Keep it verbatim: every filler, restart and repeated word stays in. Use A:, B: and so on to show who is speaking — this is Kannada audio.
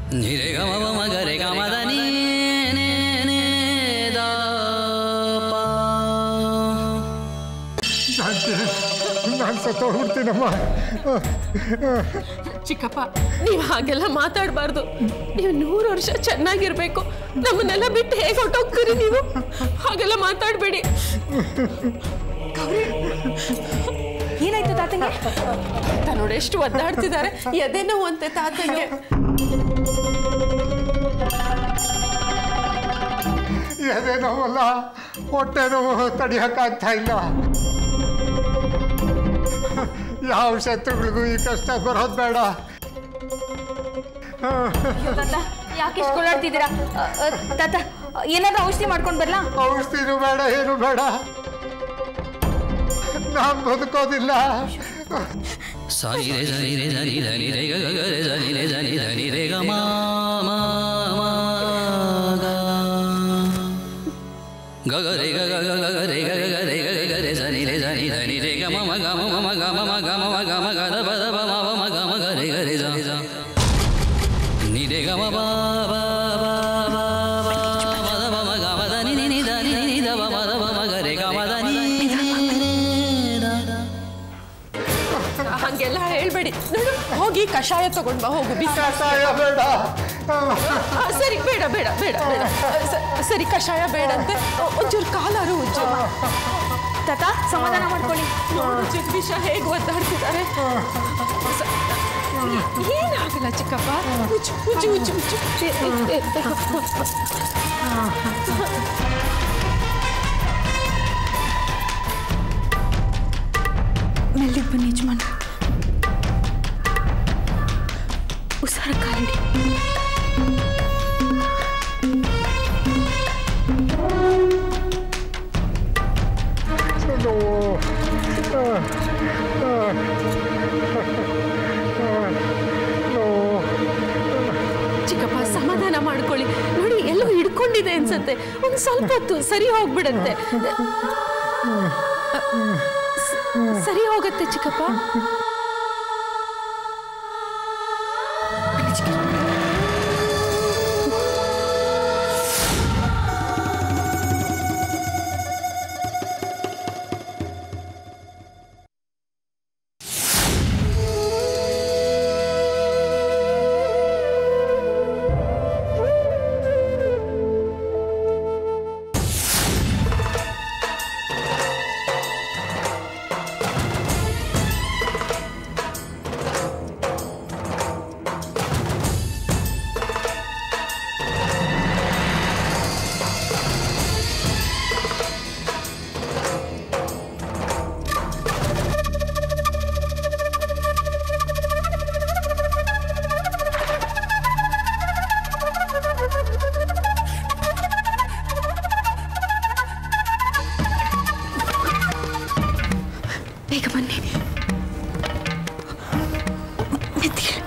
A: ನಿರೆ ಗಮ ಮ ಗರೆ ಗಮ ದ ನೀ ನೇ ನೇ ದ ಪ.
B: ನಾನು ಸತ್ತೋಗ್ಬಿಡ್ತೀನಮ್ಮ.
C: ಚಿಕ್ಕಪ್ಪ, ನೀವು ಹಾಗೆಲ್ಲ ಮಾತಾಡಬಾರ್ದು. ನೀವು ನೂರು ವರ್ಷ ಚೆನ್ನಾಗಿರ್ಬೇಕು. ನಮ್ಮನ್ನೆಲ್ಲ ಬಿಟ್ಟು ಹೇಗೆ ಹೊಟ್ಟೋಗ್ತೀರಿ ನೀವು? ಹಾಗೆಲ್ಲ ಮಾತಾಡಬೇಡಿ.
D: ಏನಾಯ್ತು ತಾತಂಗೆ?
C: ನೋಡಿ ಎಷ್ಟು ಒದ್ದಾಡ್ತಿದ್ದಾರೆ. ಎದೆ ನೋವು ಅಂತೆ ತಾತಂಗೆ.
B: ಎದೆ ನೋವಲ್ಲ, ಹೊಟ್ಟೆ ನೋವು ತಡಿಯೋಕ್ಕಾಗ್ತಾ ಇಲ್ಲ. ಯಾವ ಶತ್ರುಗಳಿಗೂ ಈ ಕಷ್ಟ ಬರೋದು ಬೇಡ.
D: ಯಾಕೆ ಇಷ್ಟು ಕೊಳ್ಳಾಡ್ತಿದ್ದೀರಾ? ತಾತ, ಏನಾದ್ರೂ ಔಷಧಿ ಮಾಡ್ಕೊಂಡು ಬರ್ಲಾ?
B: ಔಷಧಿನೂ ಬೇಡ, ಏನು ಬೇಡ. ನಾನು ಬದುಕೋದಿಲ್ಲ.
A: ಸಾನಿ ರೇ ಸನಿ ರೇ ಸನಿ ಧನಿ ರೇ ಗ ಗ ರೇ ಸನಿ ರೇ ಸನಿ ಧನಿ ರೇ ಗ ಮ ಮ ಮ ಗ ಗ ಗ ರೇ ಗ ಗ ಗ ಗ ರೇ ಗ ಗ ರೇ ಗ ಗ ರೇ ಸನಿ ರೇ ಸನಿ ಧನಿ ರೇ ಗ ಮ ಮ ಗ ಮ ಮ ಗ ಮ ಮ ಗ ಮ ಮ ಗ ಮ ಗ ದ ಬ ದ ಬ ಮ ಮ ಗ ಮ ಗ ರೇ ಗ ರೇ ಸ ನಿ ರೇ ಗ ಮ ಬ ಬ ಬ ಬ ಮ ದ ಬ ಮ ಗ ಮ ದ ನಿ ನಿ ನಿ ದ ನಿ ನಿ ದ ಬ ಮ ದ ಬ ಮ ಗ ರೇ ಗ ಮ ದ ನಿ.
C: ಹಂಗೆಲ್ಲ ಹೇಳ್ಬೇಡಿ. ನೋಡು, ಹೋಗಿ ಕಷಾಯ ತಗೊಂಡ್ ಬಾ. ಹೋಗು.
B: ಕಷಾಯ ಬೇಡ.
C: ಸರಿ, ಬೇಡ ಬೇಡ ಬೇಡ ಬೇಡ. ಸರಿ, ಕಷಾಯ ಬೇಡಂತೆ. ಒಂಚೂರು ಕಾಲಾರು ಉಜ್ಜು.
D: ತಾತ, ಸಮಾಧಾನ ಮಾಡ್ಕೊಳ್ಳಿ.
C: ನೋಡು ಜಗದೀಶ ಹೇಗೆ ಒದ್ದಾಡ್ತಿದ್ದಾರೆ. ಏನಾಗಲ್ಲ ಚಿಕ್ಕಪ್ಪ. ಉಜ್ಜು ಉಜ್ಜು ಉಜ್ಜು ಉಜ್ಜು.
D: ಮೆಲ್ಲಿಗೆ ಬನ್ನಿ ಯಜಮಾನ. ಉಸಾರ ಕಾಲಿಡಿ.
C: ಚಿಕ್ಕಪ್ಪ, ಸಮಾಧಾನ ಮಾಡ್ಕೊಳ್ಳಿ. ನೋಡಿ, ಎಲ್ಲೋ ಹಿಡ್ಕೊಂಡಿದೆ ಅನ್ಸತ್ತೆ. ಒಂದು ಸ್ವಲ್ಪ ಹೊತ್ತು ಸರಿ ಹೋಗ್ಬಿಡತ್ತೆ. ಸರಿ ಹೋಗತ್ತೆ ಚಿಕ್ಕಪ್ಪ. ಬೇಗ ಬನ್ನಿ.